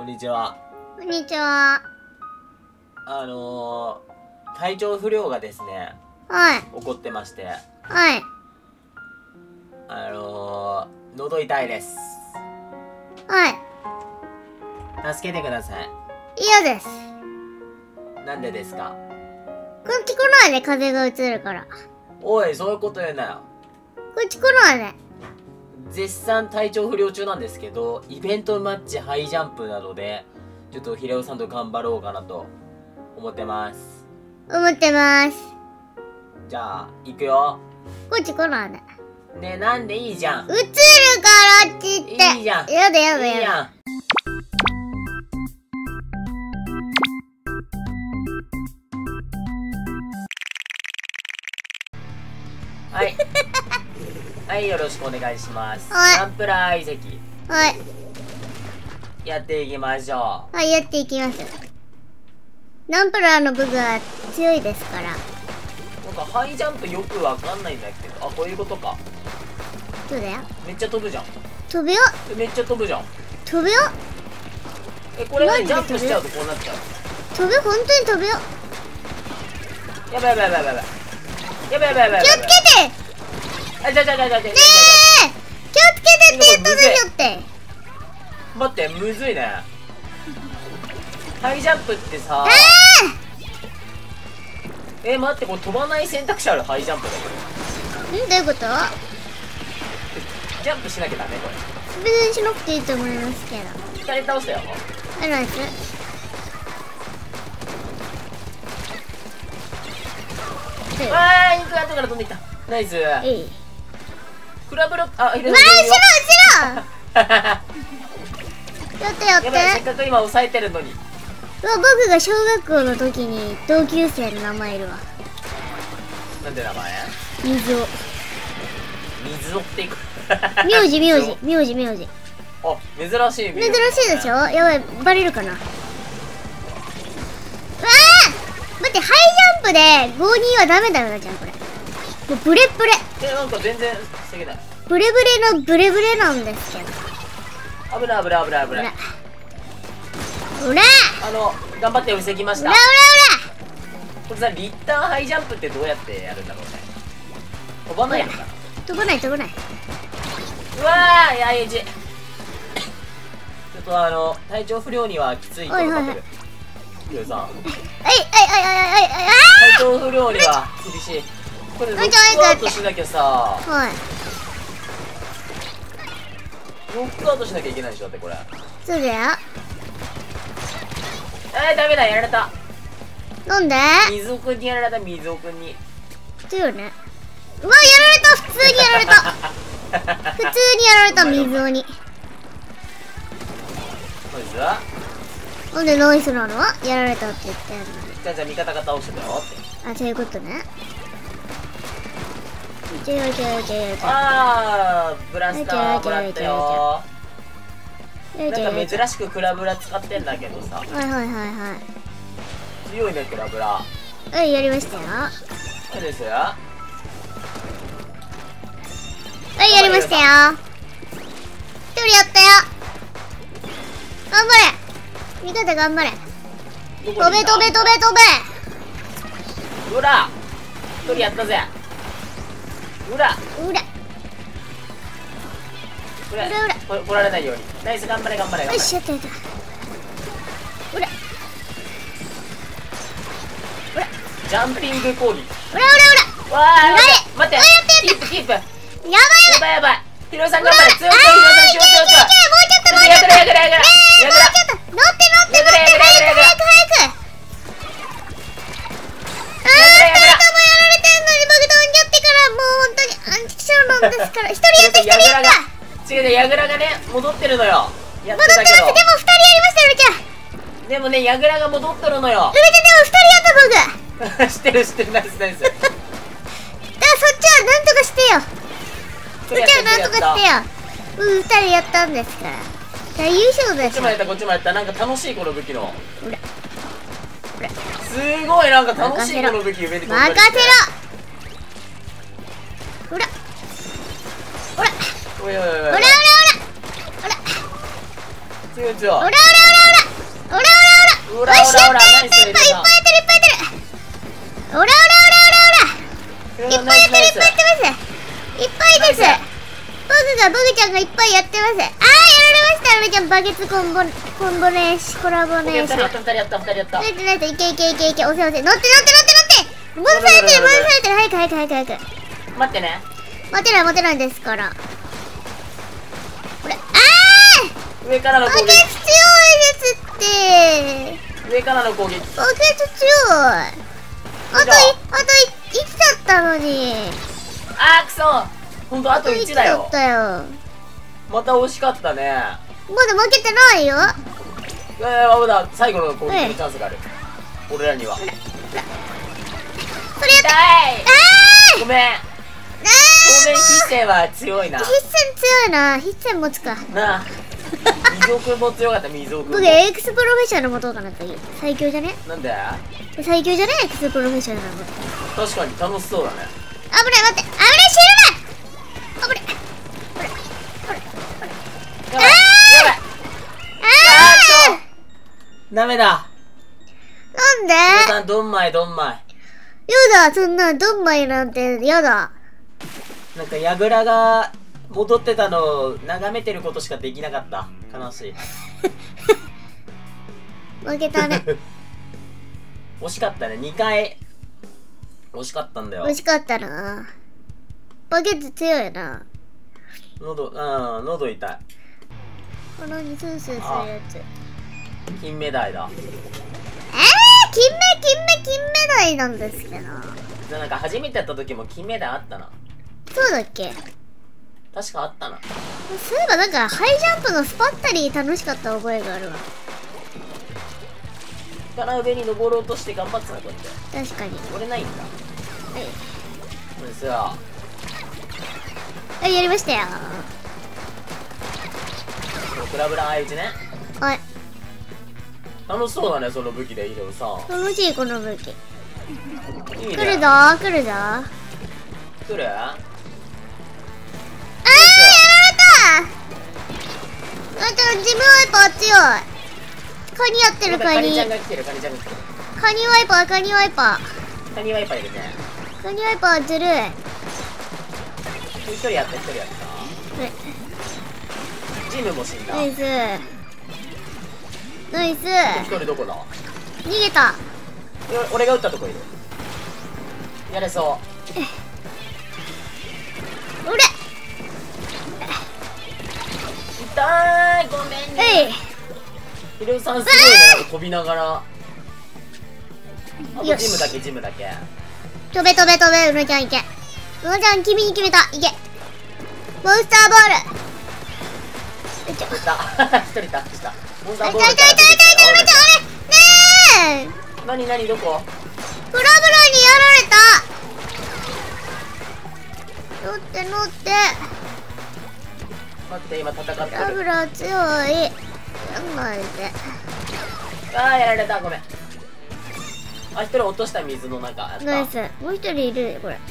こんにちは。 こんにちは。 体調不良がですね、 はい。 起こってまして、 はい。 喉痛いです。 はい。 助けてください。 嫌です。 なんでですか？ こっち来ないで、風が移るから。 おい、そういうこと言うなよ。 こっち来ないで。 絶賛体調不良中なんですけど、イベントマッチハイジャンプなどで、ちょっとヒレオさんと頑張ろうかなと思ってます。 思ってます。 じゃあ、行くよ。 こっち来ないで。 ねえ、なんでいいじゃん。 映るからって言って。 いいじゃん。 やだやだいいやだ。 やん。はい。はい、よろしくお願いします。 はいナンプラー遺跡、 はい。 やっていきましょはい、やっていきます。ナンプラーの部が強いですから。 う。なんかハイジャンプよくわかんないんだけど、あ、こういうことか。 そうだよ。 めっちゃ飛ぶじゃん。 飛ぶよ。 めっちゃ飛ぶじゃん。 飛ぶよ。 これね、 マジでジャンプしちゃうとこうなっちゃう。 飛ぶ、本当に飛ぶよ。 やばいやばいやばいやばい。やばいやばいやばい。 気をつけて。 あ、じゃねえ、気をつけてって言ったでしょって。 待って、むずいね。ハイジャンプってさ、待って、これ飛ばない選択肢ある？ハイジャンプだけど。 どういうこと？ ジャンプしなきゃダメこれ。 別にしなくていいと思いますけど。 二人倒したよ。 あります。 わーい、後から飛んできた。ナイス。クラブロック、あ、 うわ、後ろやってやって。 やばい、せっかく今抑えてるのに。 うわ、僕が小学校の時に同級生の名前いるわ。 なんて名前？ 水尾。 水をっていく。 名字名字名字名字。 あ、珍しい。 珍しいでしょ。やばい、バレるかな。うわー、待って、ハイジャンプで52はダメだよな、じゃんこれ。もうブレブレ。 なんか全然防げない。 ブレブレのブレブレなんですけど。 危ない危ない危ない危ない。 うら頑張って防ぎました。 うらうこれさ、リッターハイジャンプってどうやってやるんだろうね。飛ばないのかな。 飛ばない飛ばない。 うわー、いや、いじ。ちょっと体調不良にはきついと思ってる。ヒロさん。 はい。 体調不良には厳しい。これロックアウトしなきゃさ。 はい。 ロックアウトしなきゃいけないでしょってこれ。 そうだよ。 ダメだ、やられた。 なんで？ 水尾くんにやられた、水尾くんに。 そうよね。うわ、やられた、普通にやられた。普通にやられた、水尾に。なんでノイスなの？やられたって言ってんのに。 じゃあ味方が倒してたよって。 あ、そういうことね。 あー、ブラスターもらったよ。なんか珍しくクラブラ使ってんだけどさ。 はいはいはいはい。 強いね、クラブラ。 はい、やりましたよ。 そうですよ。 はい、やりましたよ。一人やったよ。頑張れ。味方頑張れ。飛べ飛べ飛べ飛べ。 うら、一人やったぜ。うら、 うら。 来られないように。ナイス、頑張れ頑張れ頑張れ。 よし、やったやった。うら。 ジャンピング攻撃。 うらうらうら。 わー、待って、キープキープ。やばいやばい。ヒロさん頑張れ。強い強い、ヒロさん強い強い強い。 もうちょっともうちょっと。 やぐらやぐらやぐら。 もうちょっと。乗って乗って乗って。早く早く早く。やられてんのに僕飛んじゃってからもう本当にアンチキショーなんですから。一人やった一人やった。 違うね、ヤグラがね、戻ってるのよ。やって戻ってます。でも2人やりましたよ、うるちゃん。 でもね、ヤグラが戻ってるのよ。 うるちゃん、でも2人やった僕。 知ってる知ってる、ナイスナイス。 だからそっちはなんとかしてよ。そっちはなんとかしてよ。2人やったんですから。大優勝です。 こっちもやったこっちもやった。なんか楽しいこの武器の。すごいなんか楽しいこの武器上に飛んだりして。 任せろ。ほらほらおいおいおいおい。 ほらほらほらほら。 強い強い。 ほらほらほらほら。 オラオラオラ、ナイス。 いっぱいやってるいっぱいやってる。オラオラオラオラオラ、いっぱいやってるいっぱいやってます。いっぱいです。ボグちゃんがいっぱいやってます。あー、やられました。ルちゃんバケツコラボネーション。 2人やった。 いけいけ、押せ。乗って。戻されてる。早く。 待ってね。 持てないですから。これ、 上からの攻撃。 バケツ強いですって。 上からの攻撃。 バケツ強い。あと1だったのに。 あー、くそ。ほんとあと1だよ。また惜しかったね。 まだ負けてないよ。 まだ最後の攻撃のチャンスがある。俺らには。 それや痛い。ごめん。当面必戦は強いな。 必戦強いな。必戦持つかなあ。水尾くんも強かった。水尾くんも。 僕エクスプロフェッショナル持とうかなって。最強じゃね？ なんで？ 最強じゃね？エクスプロフェッショナル持って。 確かに楽しそうだね。 危ない、待って。危ない、死ぬな。危ない。 やばい。ダメだ。 なんで？ 皆さんドンマイ。 やだ、そんなドンマイなんてやだ。 なんかヤグラが戻ってたのを眺めてることしかできなかった。悲しい。 負けたね。 惜しかったね。2回惜しかったんだよ。 惜しかったな。バケツ強いな。 喉痛い。 このにスースーするやつ。 金目鯛だ。 金目鯛なんですけど。 なんか初めてやった時も金目鯛あったな。 そうだっけ？ 確かあったな。 そういえばなんかハイジャンプのスパッタリー楽しかった覚えがあるわ。 から上に登ろうとして頑張ってたな、こうやって。 確かに。 登れないんだ。 はい。 これさ。 はい、やりましたよ。 ブラブラ相打ちね。 はい。 楽しそうだね、その武器でいいよさ。 楽しい、この武器。 いいね。 来るぞ。 来る？ やられた。あとジムワイパー強い。カニやってるカニ。 カニちゃんが来てる。カニワイパー。カニワイパーいるね。 ーずるい。 一人やった。ジムも死んだ。 ナイス。 一人どこだ？ 逃げた。 俺が撃ったとこいる。やれそう。 俺。 痛い。ごめんね。ひろゆさんすごいね。なんか飛びながら。あとジムだけ。 飛べ、うのちゃんいけ。うのちゃん、君に決めた。いけ。モンスターボール。 一人タッチした。モンスターボール。 痛い、うのちゃん、ねえ。 何どこ？ ブラブラにやられた。乗って。 待って、今戦ってる。 ブラブラ強い。やんないで。 やられた。ごめん。一人落とした。水の中やった。 ナイス。もう一人いるこれ。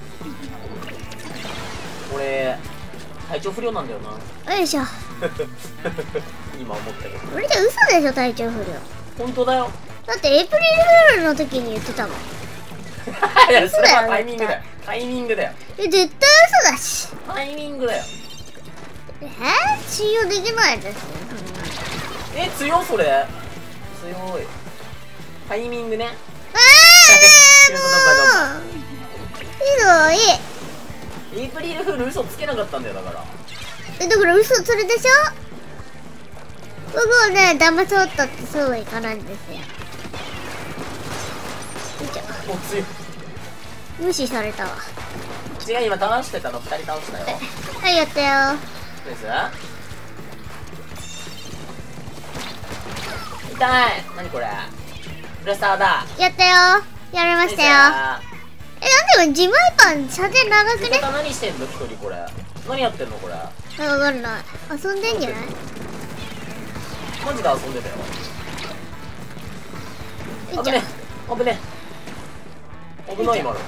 俺体調不良なんだよな。 よいしょ。 今思ったけど。 これで嘘でしょ、体調不良。 本当だよ。 だってエイプリルフールの時に言ってたもん。 いや、それはタイミングだよ。 絶対嘘だし。 タイミングだよ。 信用できないですね。 強それ。強い。タイミングね。 ひどい。 エイプリルフール嘘つけなかったんだよ。だから嘘、それでしょ。僕をね、騙そうったってそうはいかないんですよ。 お強い。 無視されたわ。 違う、今倒してたの。2人倒したよ。 はい、やったよ。 です。痛い。何これ？ブラスターだ。 やったよ。やりましたよ。なんでジムワイパン射程長くね？ 何してんの？一人これ。何やってんのこれ？ わかんない。遊んでんじゃない？ マジで遊んでたよ。危ね。危ない今の。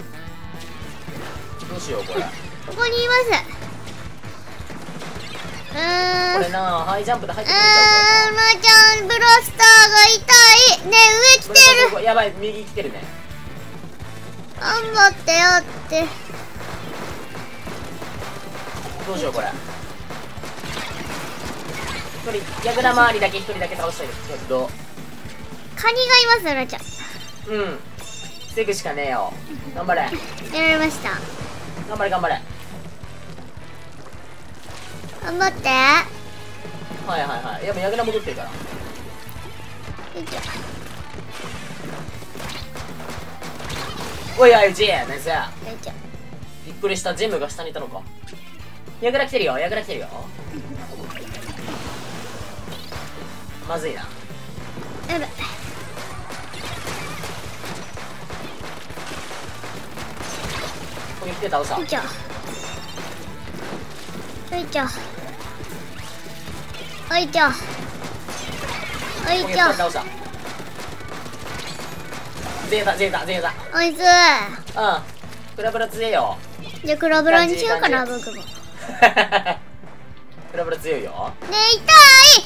どうしようこれ。 ここにいます。 これなハイジャンプで入ってくるんちゃうなちゃんブラスターが痛いね。上来てる。 やばい、右来てるね。 頑張ってやって。 どうしようこれ。一人矢倉周りだけ一人だけ倒したいけど、 カニがいます。うなちゃん防ぐしかねえよ。頑張れやられました。 頑張れ頑張れ。 頑張って。 はいはいはい。やっぱ矢倉戻ってるから。 よいしょ。 おい、あいちナイス。 よいしょ。 びっくりした。ジムが下にいたのか。矢倉来てるよ、矢倉来てるよ。まずいな。 やばい。 ここに来て倒した。 よいしょ。よいしょ。よいしょ。よいしょ。 ここに来て倒した。ゼータゼータゼータ。 おいしい。 クラブラ強いよ。 じゃあクラブラにしようかな、僕も。 クラブラ強いよ。 ねえ、痛いっても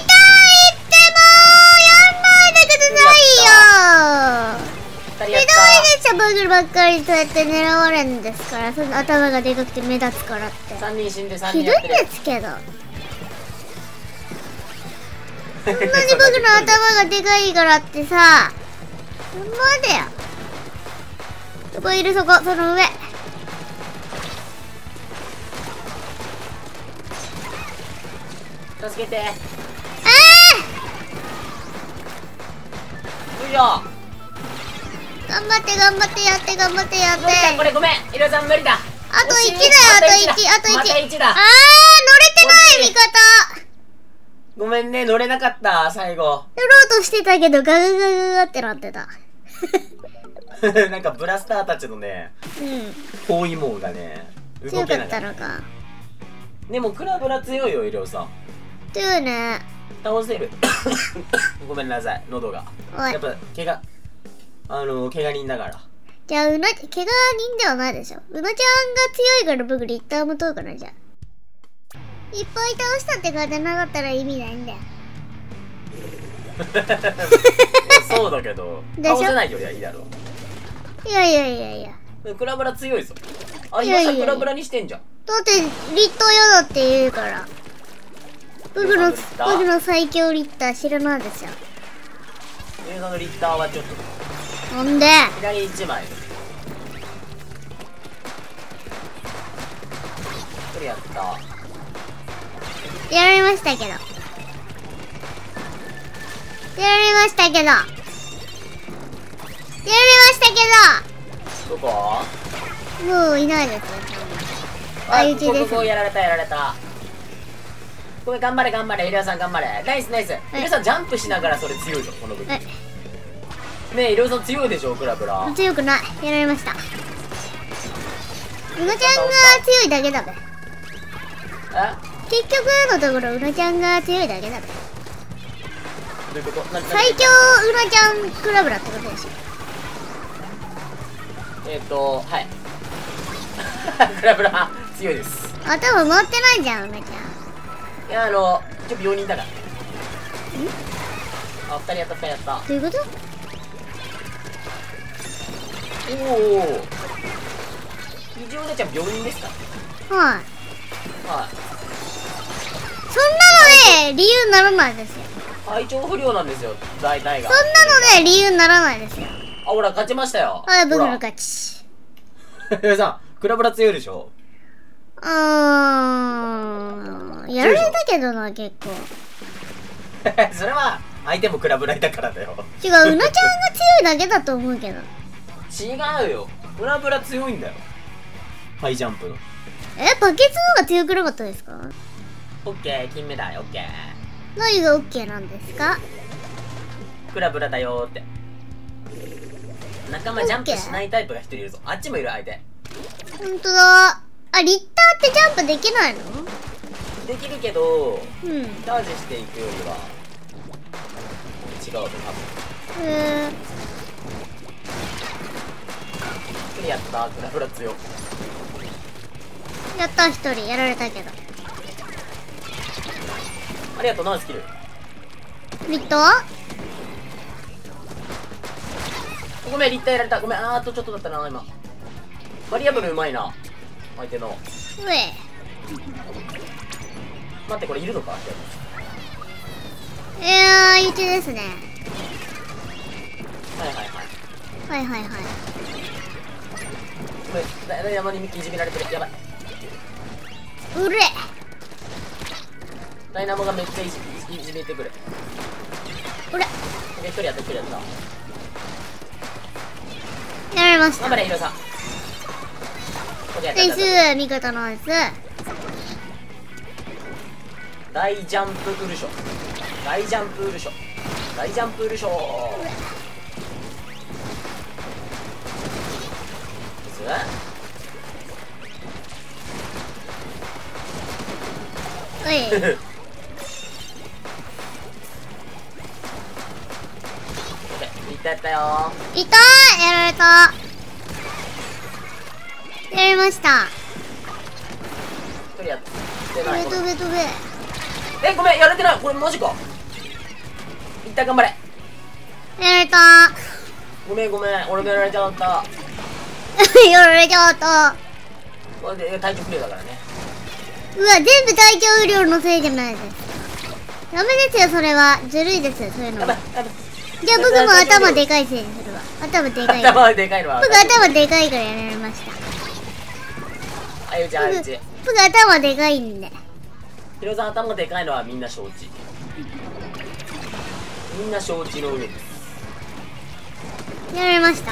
うやんないでくださいよ。ひどいでしょ、僕ばっかりそうやって狙われるんですから。その頭がでかくて目立つからって。 3人死んで3 ひどい人やってる。 ですけど。そんなに僕の頭がでかいからってさ、なんでよ。そこいる、そこ、その上。 助けて。よいしょ。 頑張って頑張ってやって頑張ってやって。 これごめん、イロさん無理だ。 あと1だよ、あと1、あと1。 また1だ。 乗れてない味方。 ごめんね、乗れなかった最後。 乗ろうとしてたけどガガガガガってなってた。 なんかブラスターたちのね、包囲網がね動強かっけなかったのか。 でもクラブラ強いよ、イロさん。 強いね。 倒せる。ごめんなさい、喉がおいやっぱ怪我怪我人だから。 じゃあ怪我人ではないでしょ。うなちゃんが強いから僕リッターも取るから。じゃあいっぱい倒したって勝てなかったら意味ないんだよ。 そうだけどでしょ倒せないよりはいいだろいやいやいやいや。 う。クラブラ強いぞ。あ、 いやいやいや今さクラブラにしてんじゃん。 だってリッター嫌だって言うから。僕の最強リッター知らないですよ。 ユーザーのリッターはちょっとなんで左1枚。これやった。 やられましたけど。やられましたけど。やられましたどこ？ けど。もういないですよ。相打ちです。 ここやられたやられた。これ頑張れ頑張れ、イルヤさん頑張れ。ナイスナイス。イルヤさんジャンプしながらそれ強いぞ、この武器。ねえ、イルヤさん強いでしょ、クラブラ。 強くない。やられました。うなちゃんが強いだけだべ。結局のところうなちゃんが強いだけだべ。 どういうこと？ 最強うなちゃんクラブラってことでしょ。 はい。クラブラ強いです。 頭回ってないじゃん、うなちゃん。 いや、ちょっと病人だから。あ、2人やった2人やった。 どういうこと？ おお。非常でちゃん病人ですか？ はい。 はい。 そんなのね、理由にならないですよ。 体調不良なんですよ、大体が。 そんなのね、理由にならないですよ。 あ、ほら、勝ちましたよ。 はい、僕の勝ち。 さん、クラブラ強いでしょ？ やられたけどな、結構。 それは、相手もクラブラいだからだよ。 違う、うなちゃんが強いだけだと思うけど。 違うよ。クラブラ強いんだよ。ハイジャンプの。 バケツの方が強くなかったですか？ オッケー、金メダル、オッケー。 何が OK なんですか？ クラブラだよーって。仲間ジャンプしないタイプが一人いるぞ。あっちもいる、相手。 ほんとだ。あ、リッターってジャンプできないの？ できるけど、 うん。 チャージしていくよりは違うと多分。やったー、クラブラ強。 やった、一人やられたけど。 ありがとう。ナイスキル。 ミッドごめん、立体やられた。ごめん、あとちょっとだったな、今。バリアブルうまいな。相手の。 うえ。 待って、これいるのか。 いやー、一ですね。 はいはいはい。 はいはいはい。 ごめん、ダイナモにミッキーいじめられてる。やばい。 うれ。 ダイナモがめっちゃいじめてくる。 うれ。 一人やった、一人やった。 やられました。 頑張れ、ヒロさん。これやった。 ナイス、味方ナイス。 大ジャンプウルショ。大ジャンプウルショ。大ジャンプウルショ。 おい。 いったやったよ。 いたー、やられた。やりました。 一人やって飛べない。 飛べ飛べ。 え、ごめん、やれてない。これマジか。いった、頑張れ。 やられたごめんごめん、俺もやられちゃった。 ー。やられちゃった。 これで体調不良だからね。 うわ、全部体調不良のせいじゃないです。ダメですよ、それは。ずるいですよ、そういうのは。 やばいやばい。 じゃあ僕も頭でかいせいにするわ。頭でかい。 頭でかいのは僕頭でかいからやられました。 あいうちあいうち。 僕頭でかいんで。 ヒロさん頭でかいのはみんな承知。みんな承知の上です。 やられました。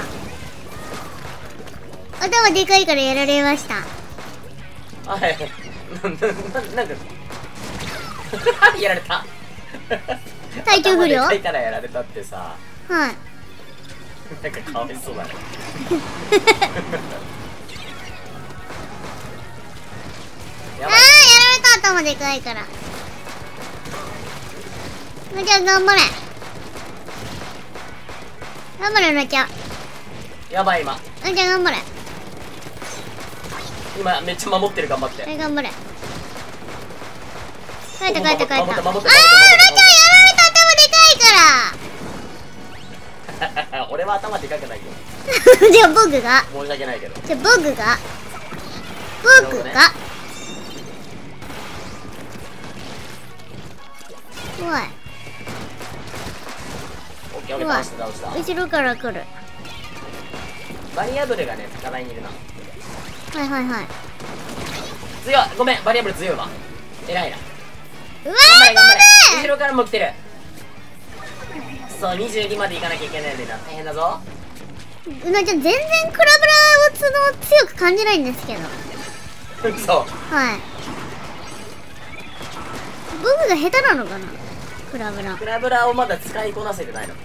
頭でかいからやられました。 はい。なんかやられた。 体調不良？ 頭でかいからやられたってさ。 はい。 なんかかわいそうだね。やばい。 やられた、頭でかいから。うなちゃん頑張れ。頑張れ、うなちゃん。 やばい今。 うなちゃん頑張れ。 今めっちゃ守ってる、頑張って。 はい、頑張れ。帰った帰った帰った。あー、うなちゃんやられた、頭でかいから。 俺は頭でかくないよ。 じゃあ僕が。 申し訳ないけど。 じゃあ僕が。僕が。怖い。 オッケー、俺倒した倒した。 後ろから来る。 バリアブルがね、高台にいるな。 はいはいはい。 強い。ごめん、バリアブル強いわ。偉いな。 うわ頑張れ頑張れ。 ー、 後ろからも来てる。そう、22まで行かなきゃいけないんだよな。大変だぞ。 うなちゃん全然クラブラを強く感じないんですけど。 嘘。 はい。僕が下手なのかな、クラブラ。 クラブラをまだ使いこなせてないの。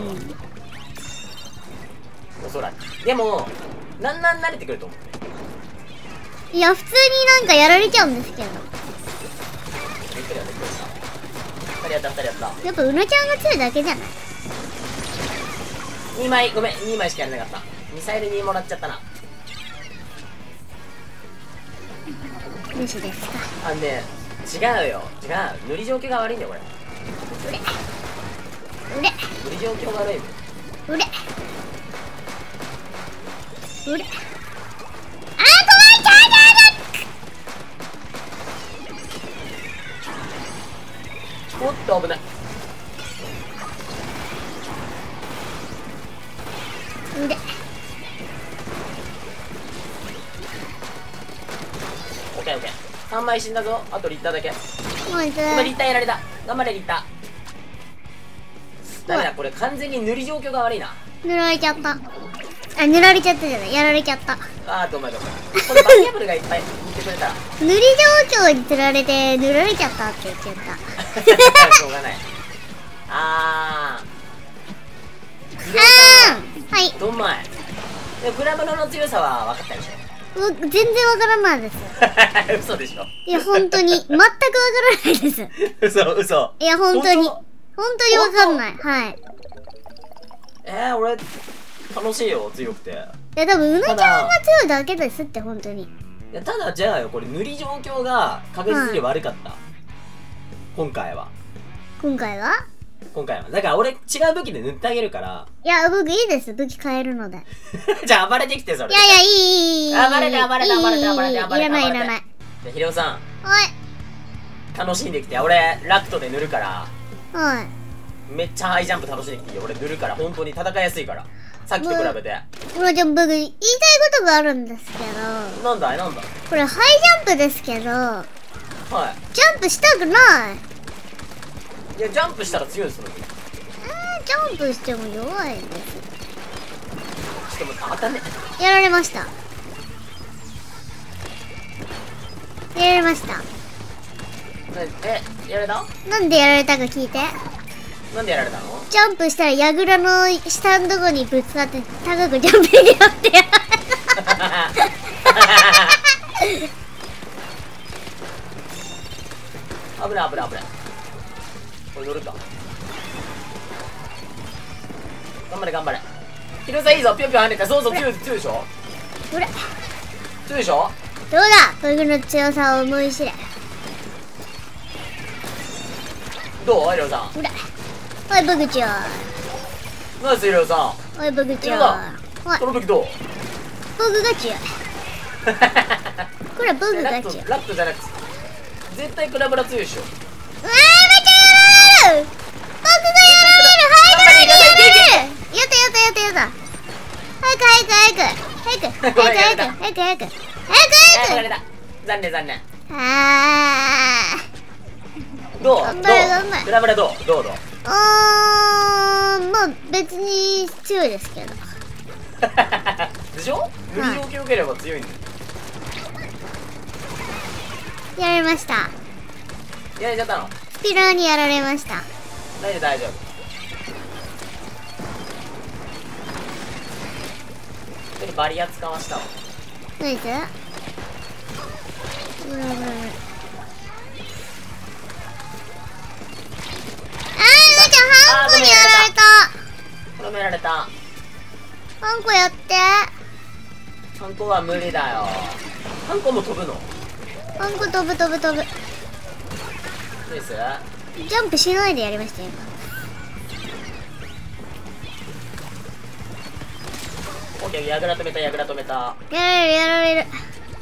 おそらく。でもなん慣れてくると思う。 いや、普通になんかやられちゃうんですけど。 びっくりやったびっくりした。2人やった2人やった。 やっぱうなちゃんが強いだけじゃない。 2枚、ごめん、2枚しかやらなかった。ミサイル2もらっちゃったな。 無視ですか。 あのね、違うよ、違う。塗り状況が悪いんだよこれ。 うれ塗り状況が悪いよ。 うれうれ、あー、怖い、チャージャーだ。 おっと危ない。 うれ、 オッケーオッケー。3枚死んだぞ。あとリッターだけ。 もういつごめん、リッターやられた。頑張れリッター。ダメだ、これ完全に塗り状況が悪いな。 塗られちゃった。あ、塗られちゃったじゃない、やられちゃった。 あー、ごめんごめん。これバリアブルがいっぱい見てくれたら。 塗り状況に釣られて塗られちゃったって言っちゃった。 しょうがない。あー、はい。 どんまい。でクラブの強さは分かったでし全然わからないです。 ょ。嘘でしょ。 いや、本当に全くわからないです。 嘘。 いや、本当に本わかんない。はい。 俺楽しいよ、強くて。 いや、多分うなちゃんが強いだけですって、本当に。 いや、ただじゃあよ、これ塗り状況が確実に悪かった。 今回は今回はだから俺違う武器で塗ってあげるから。 いや、僕いいです。武器変えるので。 じゃあ暴れてきて、それ。 いやいや、いい。 暴れて。 いらない。 じゃあヒレオさん、 はい。 楽しんできて。俺ラクトで塗るから。 はい。 めっちゃハイジャンプ楽しんできていいよ。俺塗るから本当に戦いやすいから、さっきと比べて。 もうじゃあ僕言いたいことがあるんですけど。 なんだいこれハイジャンプですけど、 はい。 ジャンプしたくない。 いや、ジャンプしたら強いですよ。 ジャンプしても弱いんです。 ちょっと当たんね。 やられました。やられた？なんでやられたか聞いて。 なんでやられたの？ ジャンプしたらヤグラの下のとこにぶつかって高くジャンプになってやられた。 危ない。これ乗るか。頑張れ。ヒロさんいいぞ、ぴょんぴょん跳ねた。そう強いでしょ。 ほら強いでしょ。 どうだ、僕の強さを思い知れ。 どうヒロさん。 ほらおい、僕ちゃん。 ナイスヒロさん。 おい、僕ちゃん。おい、 この時どう？ 僕が強い。これ僕が強い。 ラットじゃなくて絶対クラブラ強いでしょ。 めっちゃやられる。僕がやられる。早くやった。早く。 残念。どう？ 頑張れ。 クラブラどう？ まあ別に強いですけど。 でしょ？無理状況良ければ強いんだよ。 やられました。 やられちゃったの？ スピラーにやられました。 大丈夫。ちょっとバリア使わしたわ。 ナイス。ハンコにやられた。 これもやられた。 ハンコやって。 ハンコは無理だよ。ハンコも飛ぶの？ ハンコ飛ぶ。 ナイス。 ジャンプしないでやりましたよ。 オッケー、ヤグラ止めた。 やられる。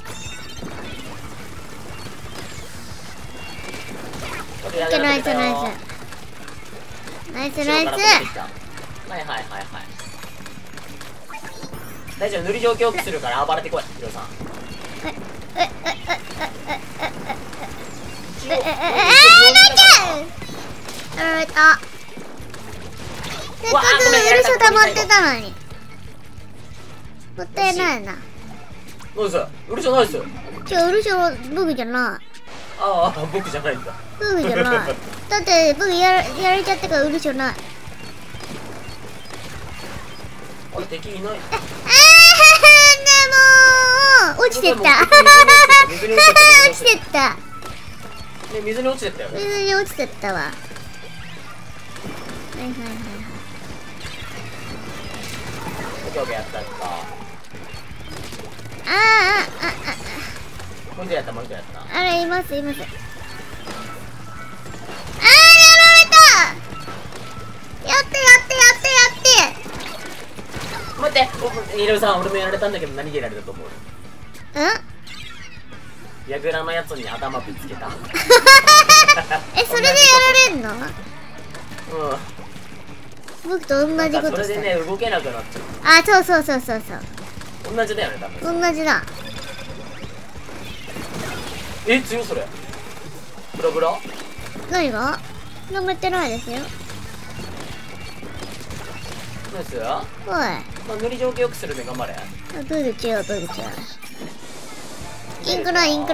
ナイス。 はい。大丈夫、塗り状況するから暴れてこい、ヒロさん。 やられた。せっかくウルショ溜まってたのにもったいないな。 ナイス。ウルショナイス。 ウルショ僕じゃない。 ああ、僕じゃないんだ。 僕じゃない。だって僕やられちゃってからウルショない。 あれ、敵いない。 でも落ちてった。 水に落ちてったよね。 水に落ちてったわ。はい。 オッケー、やった。もう一回やった。 あれいます。やられた。やって待って、ヒロさん、俺もやられたんだけど何でやられたと思う？ヤグラのやつに頭ぶつけた。 それでやられんの？僕と同じことした。 それでね、動けなくなっちゃう。 そう。 同じだよね、多分。 同じだ。 強いそれ。ブラ何が？何もやってないですよ。 ナイス。 おい。 塗り状況良くするね、頑張れ。 ブグ違う。インクライ。 なん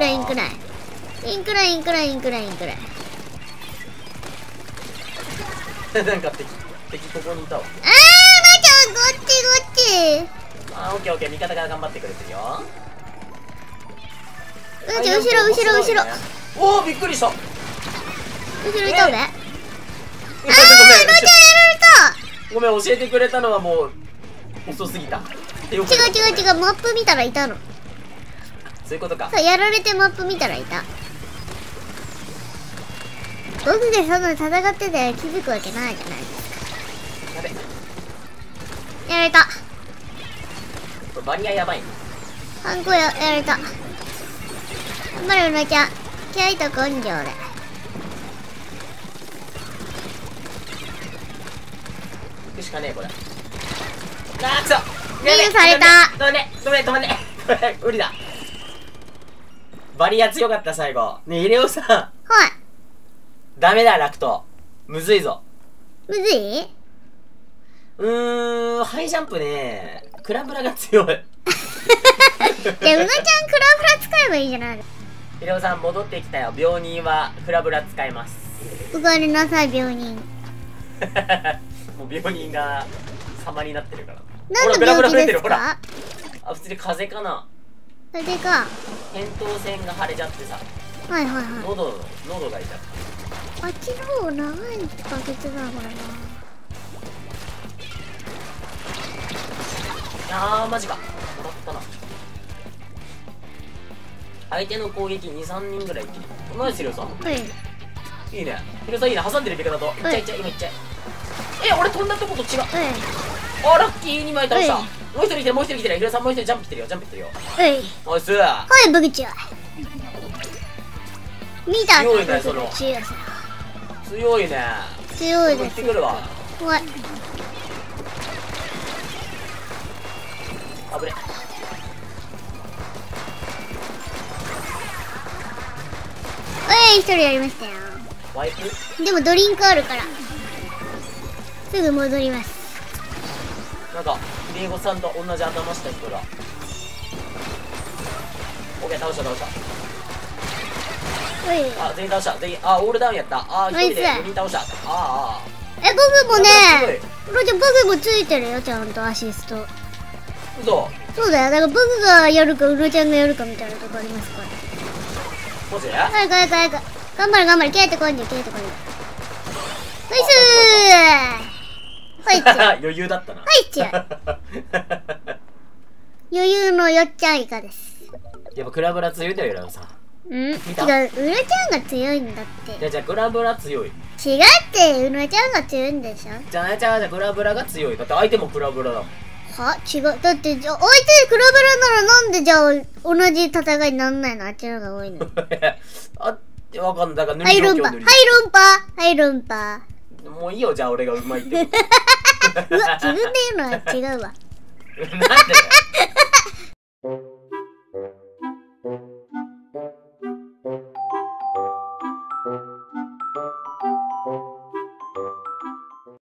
か敵ここにいたわ。 まちゃんこっち。 オッケー、味方が頑張ってくれてるよ。 後ろ。 おお、びっくりした。 後ろいたべ。 ごめん、ごめん、教えてくれたのはもう遅すぎた。 違う、マップ見たらいたの。 そういうことか。 そう、やられてマップ見たらいた。 僕がその戦ってて気づくわけないじゃないですやべ、こか。やられた。 れバリアやばいね。 ハンコやられた。頑張れうなちゃん。気合と根性で。 行くしかねえこれ。あーくそ、 リードされた。 止めねこれ無理だ。バリア強かった最後。ねえヒレオさん、 はい。 ダメだラクト、むずいぞ。 むずい？ ハイジャンプね、クラブラが強い。 じゃあうなちゃんクラブラ使えばいいじゃないの。 ヒレオさん戻ってきたよ。病人はクラブラ使えます。 おかえりなさい病人。 もう病人が様になってるから。 何の病気ですほらか？ あ、普通に風邪かな。 それでか。 扁桃腺が腫れちゃってさ、 はいはいはい。 喉が痛くて。 あっちの方長いバケツだこれな。 あーマジか、もらったな。相手の攻撃 2,3 人ぐらい一気に。ナイスヒロさん、 はい。 いいねヒロさん、いいね。挟んでる味方といっちゃいっちゃい、今いっちゃい。俺飛んだとこと違う。 はい。 あ、ラッキー、2枚倒した。もう一人来てる、もう一人来てる。ヒロさんもう一人ジャンプ来てるよ、ジャンプ来てるよ。 はい。 ナイス。 はいブグちゃん。見た強いねその強さ。 強いね。 強いです。 行ってくるわ。 はい。 あぶれ。 一人やりましたよ。 ワイプ。 でもドリンクあるからすぐ戻ります。 なんかヒレゴさんと同じ頭した人だ。オッケー、倒した。 はい。 あ、全員倒した。全員、あ、オールダウンやった。あ、一人でナイス 4人倒した。あ僕もねすごい、 ロちゃん僕もついてるよ、ちゃんとアシスト。 嘘。 そうだよ、だから僕がやるかうろちゃんがやるかみたいなとこありますから。 マジ？ 早く頑張れ、切れてこいんで。ナイスー。はいっちゃ余裕だったな。 はいっちゃ余裕のよっちゃんイカです。 やっぱクラブラ強いだよ、ヒロさん。 違う、う見た？ ろちゃんが強いんだって。 じゃあクラブラ強い。 違ってうろちゃんが強いんでしょ。 じゃあクラブラが強い。だって相手もクラブラだもん。 は違う。だってじゃあ相手クラブラならなんでじゃあ同じ戦いになんないの？あっちの方が多いの。 あ、わかんない。だからはい論破。 もういいよ、じゃあ俺がうまいって。 うわ、自分で言うのは違うわ。 なんでだよ。